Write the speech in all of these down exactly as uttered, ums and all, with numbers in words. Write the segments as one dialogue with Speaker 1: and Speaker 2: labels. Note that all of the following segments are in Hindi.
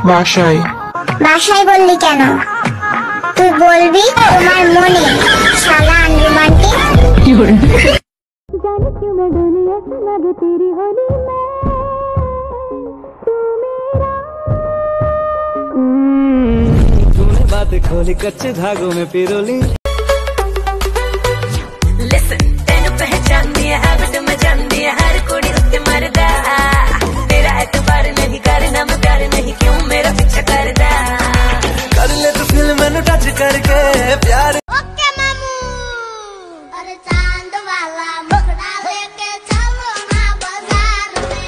Speaker 1: বাসায়।
Speaker 2: বাসায় বললি কেন? তুই বলবি তোমার মনে শালা আনরোমান্টিক। जाने क्यों मैं डोली ऐसी लगे तेरी होली में
Speaker 3: तूने बातें खोली कच्चे धागों में पिरोली। Listen, तेनू पहचान दिया हैबिट में जान दिया हर कोड़ी उत्ते मरदा। तेरा एतबार नहीं करना मैं प्यार नहीं क्यों मेरा पीछा करदा। कर ले तू फिल्म मैनू टच करके प्यार।
Speaker 2: ओके मामू अरे चांद वाला मुखड़ा लेके चलो ना बाजार में।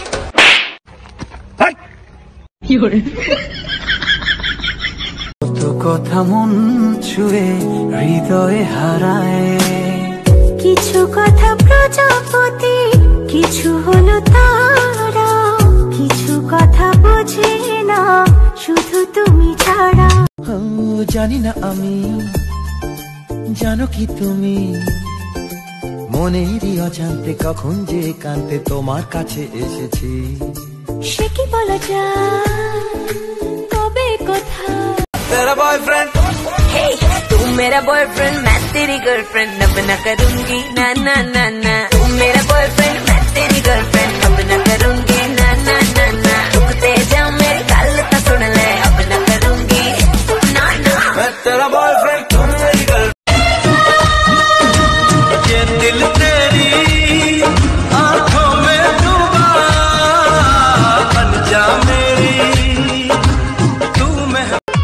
Speaker 3: तो কথা মন ছুঁয়ে হৃদয়ে হারায়।
Speaker 2: কিছু কথা প্রজাপতি কিছু হলো তারা কিছু কথা বোঝে না শুধু তুমি ছাড়া।
Speaker 3: ও জানি না আমি জানো কি তুমি মনেরই অজান্তে কখন যে কান্তে তোমার কাছে এসেছি।
Speaker 2: সে কি বলা যায় কবে কোথা।
Speaker 3: तेरा बॉयफ्रेंड
Speaker 4: Hey, तू मेरा बॉयफ्रेंड मैं तेरी गर्लफ्रेंड अब न करूंगी ना ना ना ना। तू मेरा बॉयफ्रेंड मैं तेरी गर्लफ्रेंड अब न करूंगी ना ना ना ना। रुकते जा मेरी गल तो सुन ले अब न करूंगी ना ना।
Speaker 3: मैं तेरा बॉयफ्रेंड तू मेरी गर्लफ्रेंड। ये दिल तेरी आंखों में डूबा बन जा मेरी तू मैं।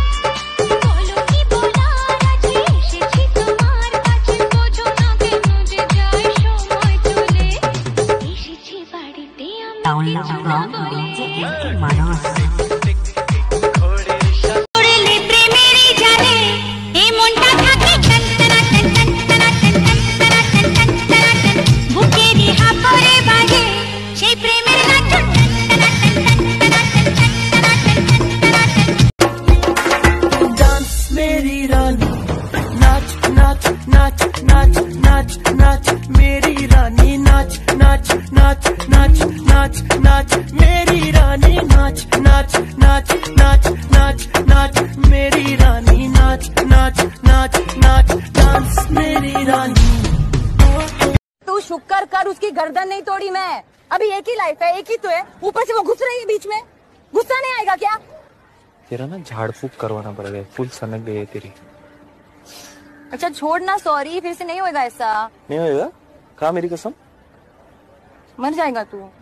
Speaker 5: तू शुक्र कर उसकी गर्दन नहीं तोड़ी मैं। अभी एक ही लाइफ है एक ही तो है ऊपर से वो घुस रही है बीच में। गुस्सा नहीं आएगा क्या?
Speaker 1: तेरा ना झाड़ फूक करवाना पड़ेगा फुल सनक गई है तेरी।
Speaker 5: अच्छा छोड़ ना सॉरी फिर से नहीं होगा ऐसा।
Speaker 1: नहीं होएगा कहा मेरी कसम।
Speaker 5: मर जाएगा तू।